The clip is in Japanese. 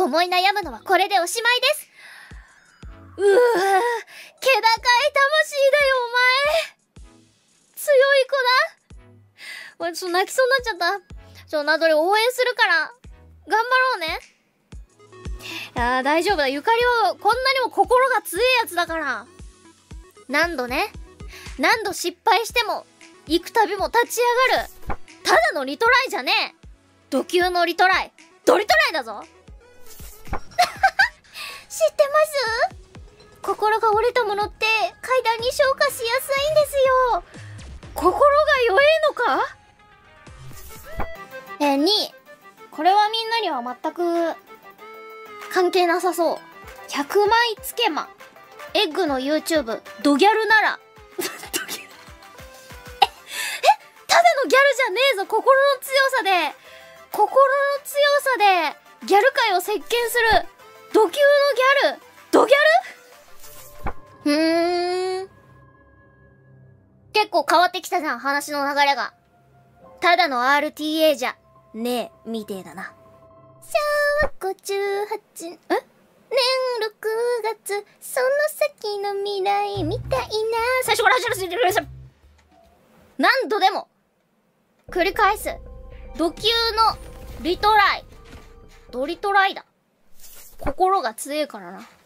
思い悩むのはこれでおしまいです。気高い魂だよ、お前。強い子だ。ちょっと泣きそうになっちゃった。ナドリ応援するから、頑張ろうね。いやー、大丈夫だ。ゆかりはこんなにも心が強いやつだから。何度失敗しても、行くたびも立ち上がる。ただのリトライじゃねえ。ド級のリトライ。ドリトライだぞ。知ってます？心が折れたものって階段に消化しやすいんですよ。心が弱えのか？2位。これはみんなには全く関係なさそう。100枚つけま。エッグの YouTube、ドギャルなら。ただのギャルじゃねえぞ、心の強さでギャル界を席巻するド級のギャル。ドギャル？結構変わってきたじゃん、話の流れが。ただの RTA じゃねえみてえだな。昭和58年6月、その先の未来みたいな。最初から走らせてください。何度でも繰り返すド級のリトライ。ドリトライだ。心が強えからな。